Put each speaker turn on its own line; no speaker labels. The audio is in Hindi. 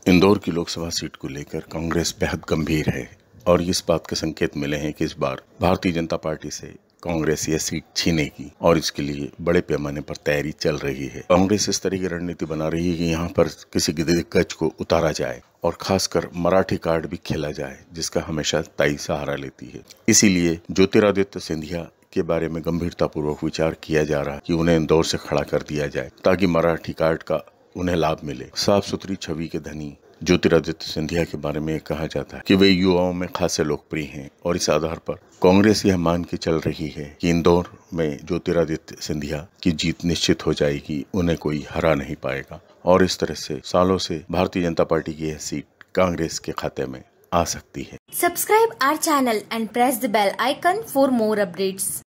इंदौर की लोकसभा सीट को लेकर कांग्रेस बेहद गंभीर है और इस बात के संकेत मिले हैं कि इस बार भारतीय जनता पार्टी से कांग्रेस यह सीट छीनेगी और इसके लिए बड़े पैमाने पर तैयारी चल रही है। कांग्रेस इस तरह की रणनीति बना रही है कि यहाँ पर किसी दिग्गज को उतारा जाए और खासकर मराठी कार्ड भी खेला जाए, जिसका हमेशा ताई सहारा लेती है। इसीलिए ज्योतिरादित्य सिंधिया के बारे में गंभीरतापूर्वक विचार किया जा रहा है कि उन्हें इंदौर से खड़ा कर दिया जाए ताकि मराठी कार्ड का उन्हें लाभ मिले। साफ सुथरी छवि के धनी ज्योतिरादित्य सिंधिया के बारे में कहा जाता है कि वे युवाओं में खासे लोकप्रिय हैं और इस आधार पर कांग्रेस यह मान के चल रही है कि इंदौर में ज्योतिरादित्य सिंधिया की जीत निश्चित हो जाएगी, उन्हें कोई हरा नहीं पाएगा और इस तरह से सालों से भारतीय जनता पार्टी की यह सीट कांग्रेस के खाते में आ सकती है।
Subscribe our channel and press the bell icon for more updates.